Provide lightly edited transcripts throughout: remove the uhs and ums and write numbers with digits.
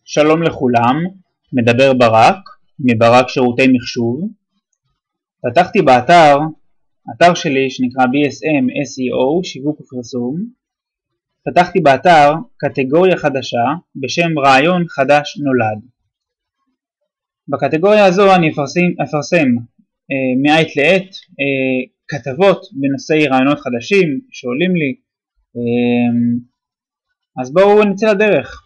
שלום לכולם, מדבר ברק, מברק שירותי מחשוב. פתחתי אתר שלי שנקרא BSM SEO, שיווק ופרסום. פתחתי באתר קטגוריה חדשה בשם רעיון חדש נולד. בקטגוריה הזו אני אפרסם מעת לעת כתבות בנושאי רעיונות חדשים שעולים לי. אז בואו נצא לדרך.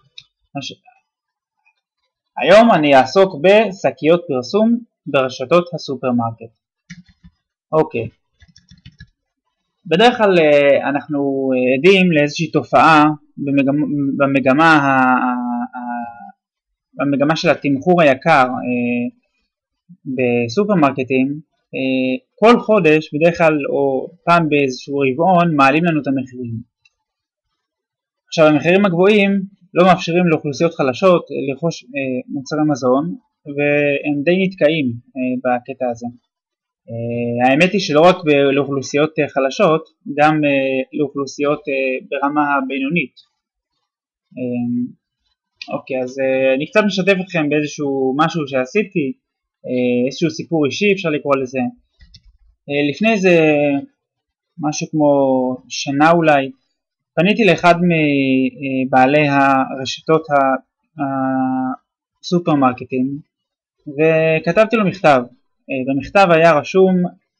היום אני אעסוק בשקיות פרסום ברשתות הסופרמרקט. אוקיי. בדרך כלל אנחנו עדים לאיזושהי תופעה במגמה של התמחור היקר בסופרמרקטים. כל חודש בדרך כלל או פעם באיזשהו רבעון מעלים לנו את המחירים. עכשיו המחירים הגבוהים לא מאפשרים לאוכלוסיות חלשות לרכוש מוצרי מזון, והם די נתקעים בקטע הזה. האמת היא שלא רק לאוכלוסיות חלשות, גם לאוכלוסיות ברמה הבינונית. אוקיי, אז אני קצת משתף אתכם באיזשהו משהו שעשיתי, איזשהו סיפור אישי אפשר לקרוא לזה. לפני איזה משהו כמו שנה אולי, פניתי לאחד מבעלי הרשתות הסופרמרקטים וכתבתי לו מכתב. במכתב היה רשום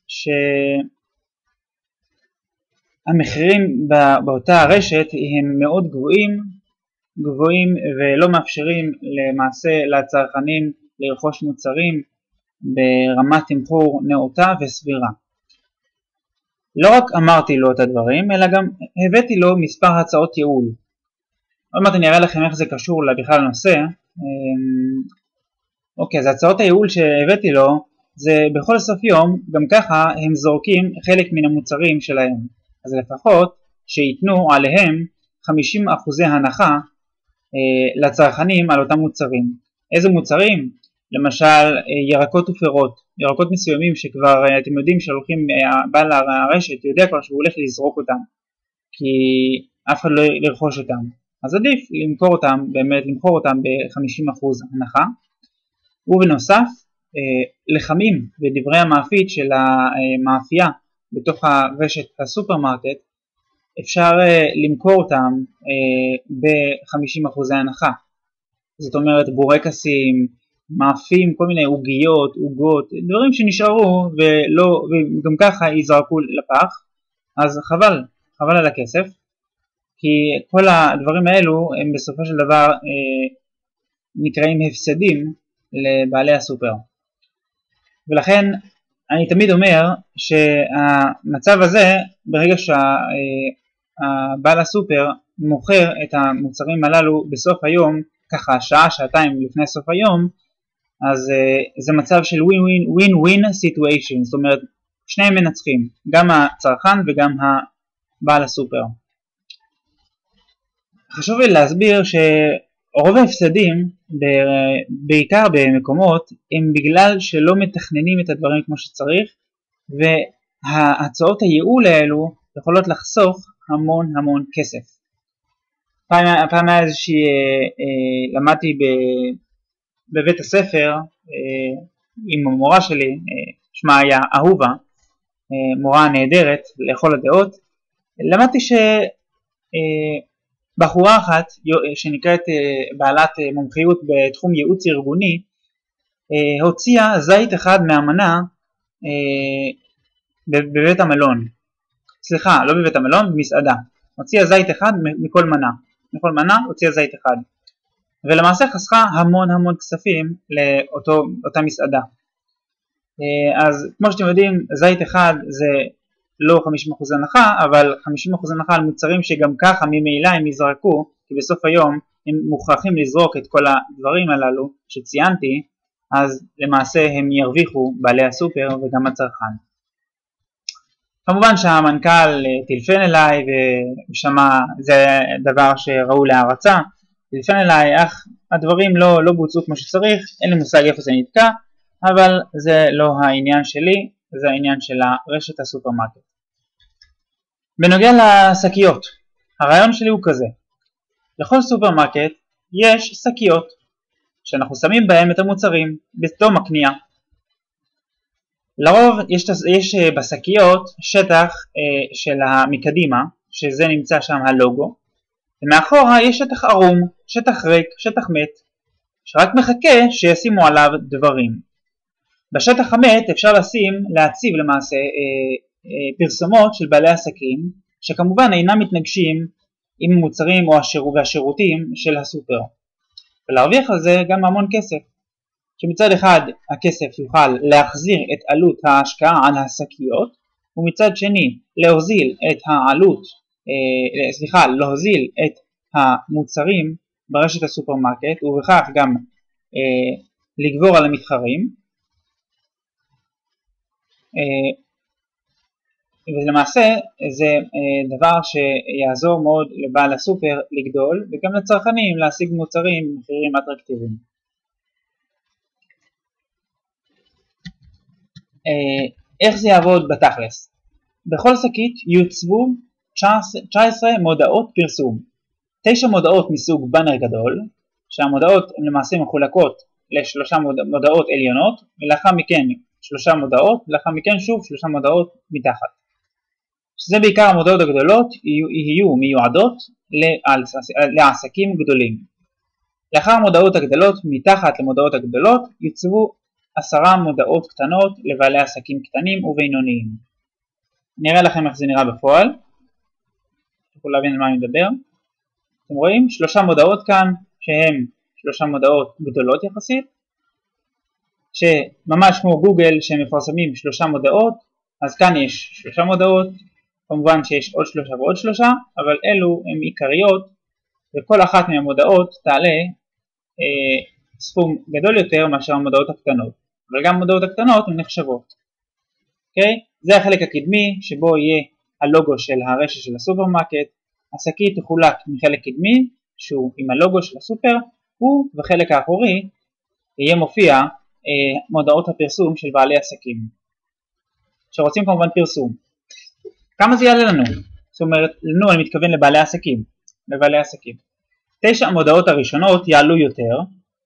שהמחירים באותה הרשת הם מאוד גבוהים ולא מאפשרים למעשה לצרכנים לרכוש מוצרים ברמת תמחור נאותה וסבירה. לא רק אמרתי לו את הדברים, אלא גם הבאתי לו מספר הצעות ייעול. עוד מעט אני אראה לכם איך זה קשור בכלל לנושא. אוקיי, אז הצעות הייעול שהבאתי לו, זה בכל סוף יום, גם ככה הם זורקים חלק מן המוצרים שלהם. אז לפחות שיתנו עליהם 50% הנחה לצרכנים על אותם מוצרים. איזה מוצרים? למשל ירקות ופירות, ירקות מסוימים שכבר אתם יודעים שהולכים, בעל הרשת יודע כבר שהוא הולך לזרוק אותם כי אף אחד לא ירכוש אותם, אז עדיף למכור אותם ב-50% הנחה. ובנוסף לחמים ודברי המאפית של המאפייה בתוך הרשת הסופרמרקט אפשר למכור אותם ב-50% הנחה. זאת אומרת בורקסים, מאפים, כל מיני עוגות, דברים שנשארו וגם ככה ייזרקו לפח, אז חבל על הכסף, כי כל הדברים האלו הם בסופו של דבר נקראים הפסדים לבעלי הסופר. ולכן אני תמיד אומר שהמצב הזה, ברגע שהבעל הסופר מוכר את המוצרים הללו בסוף היום, ככה שעתיים לפני סוף היום, אז זה מצב של win-win situation, זאת אומרת שניהם מנצחים, גם הצרכן וגם הבעל הסופר. חשוב לי להסביר שרוב ההפסדים, בעיקר במקומות, הם בגלל שלא מתכננים את הדברים כמו שצריך, וההצעות הייעול האלו יכולות לחסוך המון כסף. פעם היה איזושהי, למדתי בבית הספר עם המורה שלי, שמה היה אהובה, מורה נהדרת לכל הדעות. למדתי שבחורה אחת שנקראת בעלת מומחיות בתחום ייעוץ ארגוני הוציאה זית אחד מהמנה בבית המלון, סליחה, לא בבית המלון, במסעדה. הוציאה זית אחד מכל מנה הוציאה זית אחד, ולמעשה חסכה המון כספים לאותה מסעדה. אז כמו שאתם יודעים, זית אחד זה לא 50% הנחה, אבל 50% הנחה על מוצרים שגם ככה ממילא הם יזרקו, כי בסוף היום הם מוכרחים לזרוק את כל הדברים הללו שציינתי, אז למעשה הם ירוויחו בעלי הסופר וגם הצרכן. כמובן שהמנכ"ל טלפן אליי ושמע, זה דבר שראוי להערצה, טלפן אליי, אך הדברים לא בוצעו כמו שצריך, אין לי מושג איפה זה נתקע, אבל זה לא העניין שלי, זה העניין של הרשת הסופרמרקט. בנוגע לשקיות, הרעיון שלי הוא כזה, לכל סופרמרקט יש שקיות, שאנחנו שמים בהם את המוצרים בתום הקנייה. לרוב יש בשקיות שטח מקדימה, שזה נמצא שם הלוגו, ומאחורה יש שטח ערום, שטח ריק, שטח מת, שרק מחכה שישימו עליו דברים. בשטח המת אפשר להציב למעשה פרסומות של בעלי עסקים, שכמובן אינם מתנגשים עם המוצרים או והשירותים של הסופר, ולהרוויח על זה גם המון כסף, שמצד אחד הכסף יוכל להחזיר את עלות ההשקעה על השקיות, ומצד שני להוזיל את המוצרים ברשת הסופרמרקט, ובכך גם לגבור על המתחרים, ולמעשה זה דבר שיעזור מאוד לבעל הסופר לגדול, וגם לצרכנים להשיג מוצרים במחירים אטרקטיביים. איך זה יעבוד בתכלס? בכל שקית יוצבו 19 מודעות פרסום, 9 מודעות מסוג בנר גדול, שהמודעות הן למעשה מחולקות לשלושה מודעות עליונות, ולאחר מכן 3 מודעות, ולאחר מכן שוב 3 מודעות מתחת. שזה בעיקר המודעות הגדולות יהיו מיועדות לעסקים גדולים. לאחר המודעות הגדולות, מתחת למודעות הגדולות, יוצבו 10 מודעות קטנות לבעלי עסקים קטנים ובינוניים. נראה לכם איך זה נראה בפועל. תוכלו להבין על מה אני מדבר. אתם רואים 3 מודעות כאן, שהן 3 מודעות גדולות יחסית, שממש כמו גוגל שמפרסמים 3 מודעות, אז כאן יש 3 מודעות, כמובן שיש עוד 3 ועוד 3, אבל אלו הן עיקריות, וכל אחת מהמודעות תעלה סכום גדול יותר מאשר המודעות הקטנות, אבל גם המודעות הקטנות הן נחשבות. אוקיי? זה החלק הקדמי שבו יהיה הלוגו של הרשת של הסופרמרקט. השקית תחולק מחלק קדמי שהוא עם הלוגו של הסופר, ובחלק האחורי יהיה מופיע מודעות הפרסום של בעלי עסקים שרוצים כמובן פרסום. כמה זה יעלה לנו? זאת אומרת, לנו אני מתכוון לבעלי עסקים. 9 המודעות הראשונות יעלו יותר,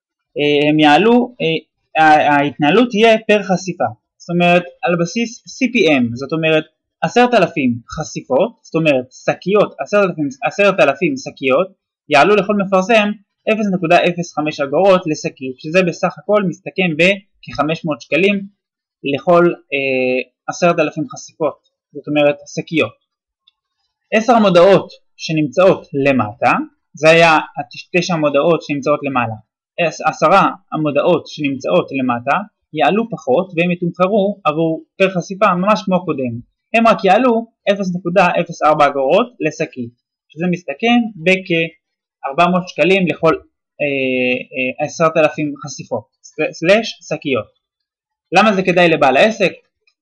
ההתנהלות תהיה פר חשיפה, זאת אומרת על בסיס CPM, זאת אומרת 10,000 חשיפות, זאת אומרת שקיות, 10,000 שקיות יעלו לכל מפרסם 0.05 אגורות לשקית, שזה בסך הכל מסתכם בכ-500 שקלים לכל 10,000 חשיפות, זאת אומרת שקיות. 10 המודעות שנמצאות למטה, זה היה 9 המודעות שנמצאות למעלה. 10 המודעות שנמצאות למטה יעלו פחות, והם יתומחרו עבור פר חשיפה ממש כמו קודם. הם רק יעלו 0.04 אגורות לשקית, שזה מסתכם בכ-400 שקלים לכל 10,000 חשיפות / שקיות. למה זה כדאי לבעל העסק?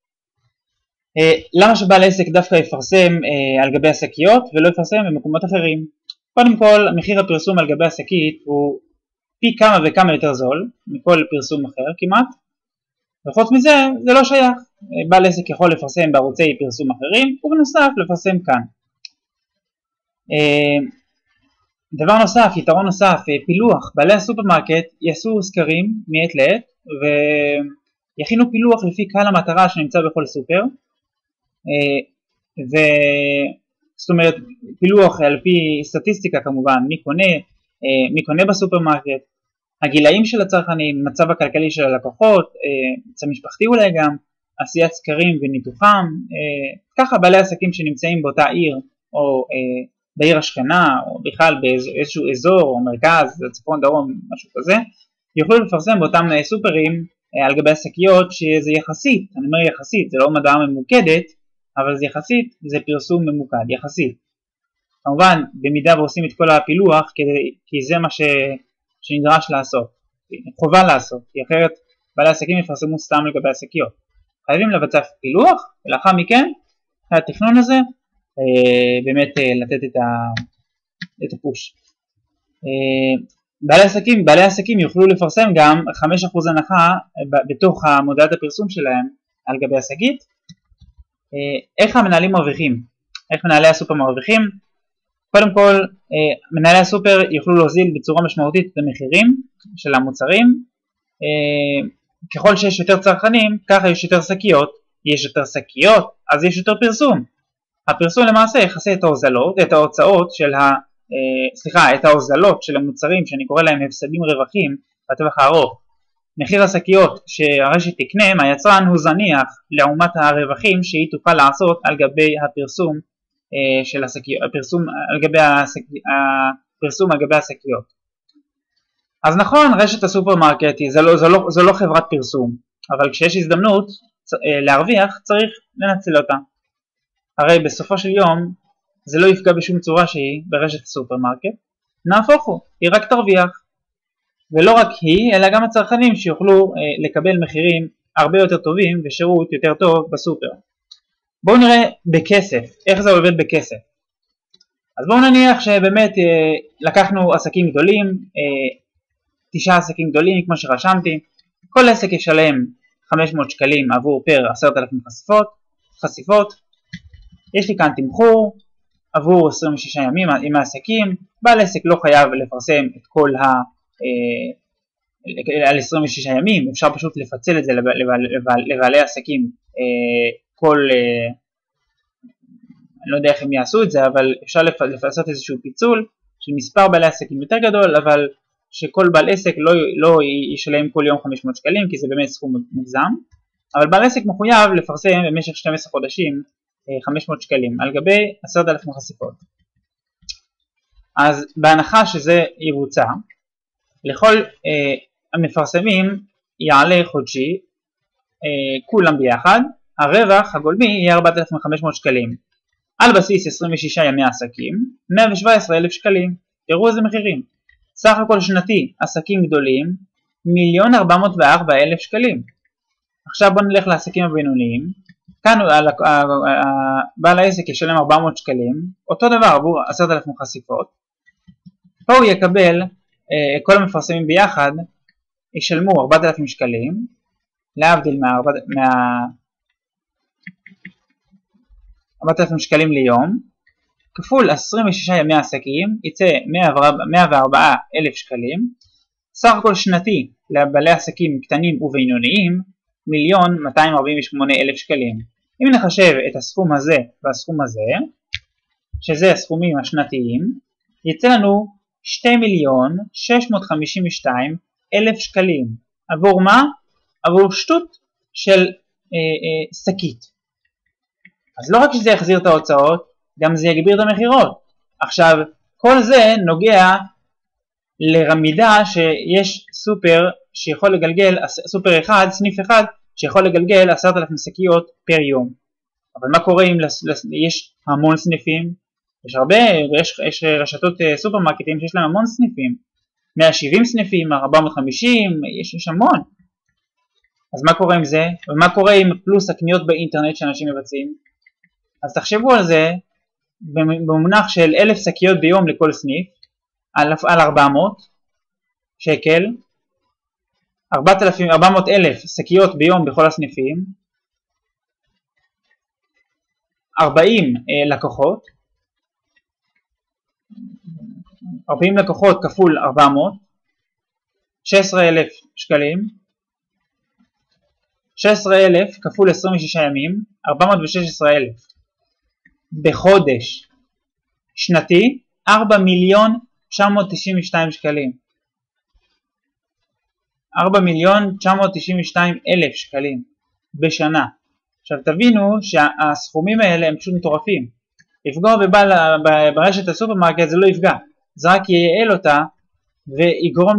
למה שבעל העסק דווקא יפרסם על גבי השקיות ולא יפרסם במקומות אחרים? קודם כל, מחיר הפרסום על גבי השקית הוא פי כמה וכמה יותר זול מכל פרסום אחר כמעט, וחוץ מזה זה לא שייך. בעל עסק יכול לפרסם בערוצי פרסום אחרים ובנוסף לפרסם כאן. דבר נוסף, יתרון נוסף, פילוח. בעלי הסופרמרקט יעשו סקרים מעת לעת ויכינו פילוח לפי קהל המטרה שנמצא בכל סופר, זאת אומרת פילוח על פי סטטיסטיקה כמובן, מי קונה בסופרמרקט, הגילאים של הצרכנים, מצב הכלכלי של הלקוחות, מצב משפחתי אולי גם, עשיית סקרים וניתוחם. ככה בעלי עסקים שנמצאים באותה עיר או בעיר השכנה או בכלל באיזשהו אזור או מרכז, צפון דרום, משהו כזה, יוכלו לפרסם באותם סופרים על גבי השקיות, שזה יחסית, אני אומר יחסית, זה לא מדעה ממוקדת, אבל זה יחסית, זה פרסום ממוקד, יחסית. כמובן, במידה ועושים את כל הפילוח, כי זה מה שנדרש לעשות, חובה לעשות, כי אחרת בעלי עסקים יפרסמו סתם לגבי השקיות. חייבים לבצע פילוח, ולאחר מכן, התכנון הזה, באמת לתת את הפוש. בעלי עסקים יוכלו לפרסם גם 5% הנחה בתוך מודעת הפרסום שלהם על גבי השקית. איך המנהלים מרוויחים? איך מנהלי הסופר מרוויחים? קודם כל, מנהלי הסופר יוכלו להוזיל בצורה משמעותית את המחירים של המוצרים. ככל שיש יותר צרכנים, ככה יש יותר שקיות. יש יותר שקיות, אז יש יותר פרסום. הפרסום למעשה יכסה את ההוצאות של את ההוזלות של המוצרים שאני קורא להם הפסדים רווחים בטווח הארוך. מחיר השקיות שהרשת תקנה מהיצרן הוא זניח לעומת הרווחים שהיא תוכל לעשות על גבי הפרסום של השקיות, הפרסום על גבי השקיות. אז נכון, רשת הסופרמרקט זו לא חברת פרסום, אבל כשיש הזדמנות להרוויח צריך לנצל אותה. הרי בסופו של יום זה לא יפגע בשום צורה שהיא ברשת הסופרמרקט, נהפוך הוא, היא רק תרוויח. ולא רק היא, אלא גם הצרכנים שיוכלו לקבל מחירים הרבה יותר טובים ושירות יותר טוב בסופר. בואו נראה בכסף, איך זה עובד בכסף. אז בואו נניח שבאמת לקחנו עסקים גדולים, 9 עסקים גדולים כמו שרשמתי, כל עסק ישלם 500 שקלים עבור פר 10,000 חשיפות. יש לי כאן תמחור עבור 26 ימים עם העסקים. בעל עסק לא חייב לפרסם את כל על 26 ימים, אפשר פשוט לפצל את זה לבעלי עסקים. אני לא יודע איך הם יעשו את זה, אבל אפשר לעשות איזשהו פיצול של מספר בעלי עסקים יותר גדול, אבל שכל בעל עסק לא ישלם כל יום 500 שקלים, כי זה באמת סכום מוגזם. אבל בעל עסק מחויב לפרסם במשך 12 חודשים 500 שקלים על גבי 10,000 חשיפות. אז בהנחה שזה יבוצע, לכל המפרסמים יעלה חודשי, כולם ביחד, הרווח הגולמי יהיה 4,500 שקלים. על בסיס 26 ימי עסקים, 117,000 שקלים. תראו איזה מחירים. סך הכל שנתי, עסקים גדולים, 1,404,000 שקלים. עכשיו בואו נלך לעסקים הבינוניים. כאן בעל העסק ישלם 400 שקלים, אותו דבר עבור 10,000 חשיפות. פה הוא יקבל, כל המפרסמים ביחד ישלמו 4,000 שקלים, להבדיל 4,000 שקלים ליום, כפול 26 ימי עסקים, יצא 104,000 שקלים. סך הכל שנתי לבעלי עסקים קטנים ובינוניים, 1,248,000 שקלים. אם נחשב את הסכום הזה והסכום הזה, שזה הסכומים השנתיים, יצא לנו 2,652,000 שקלים. עבור מה? עבור שטות של שקית. אז לא רק שזה יחזיר את ההוצאות, גם זה יגביר את המחירות. עכשיו, כל זה נוגע לרמידה שיש סופר שיכול לגלגל, סופר אחד, סניף אחד, שיכול לגלגל 10,000 שקיות פר יום. אבל מה קורה אם יש המון סניפים? יש רשתות סופרמרקטים שיש להם המון סניפים, 170 סניפים, 450, יש המון. אז מה קורה עם זה? ומה קורה עם פלוס הקניות באינטרנט שאנשים מבצעים? אז תחשבו על זה במונח של 1,000 שקיות ביום לכל סניף, על 400 שקל, 400,000 שקיות ביום בכל הסניפים, 40 לקוחות, 40 לקוחות כפול 400, 16,000 שקלים, 16,000 כפול 26 ימים, 416,000 בחודש. שנתי 4,992,000 שקלים. 4,992,000 שקלים בשנה. עכשיו תבינו שהסכומים האלה הם פשוט מטורפים. לפגוע ברשת הסופרמרקט זה לא יפגע, זה רק ייעל אותה ויגרום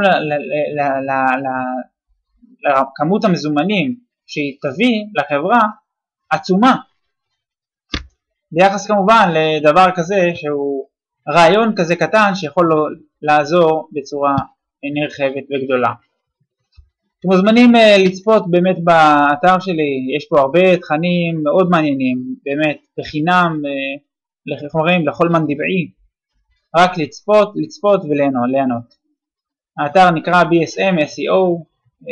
לכמות המזומנים שהיא תביא לחברה עצומה. ביחס כמובן לדבר כזה שהוא רעיון כזה קטן שיכול לעזור בצורה נרחבת וגדולה. אתם מוזמנים לצפות באמת באתר שלי, יש פה הרבה תכנים מאוד מעניינים, באמת בחינם, לכל מן דבעי, רק לצפות וליהנות. האתר נקרא BSM SEO,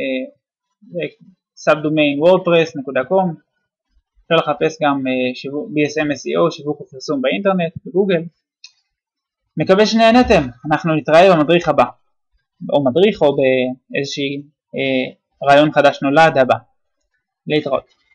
סאבדומיין wordpress.com. אפשר לחפש גם BSM SEO, שיווק ופרסום באינטרנט, בגוגל. מקווה שנהנתם, אנחנו נתראה במדריך הבא, או מדריך או באיזושהי רעיון חדש נולד הבא. להתראות.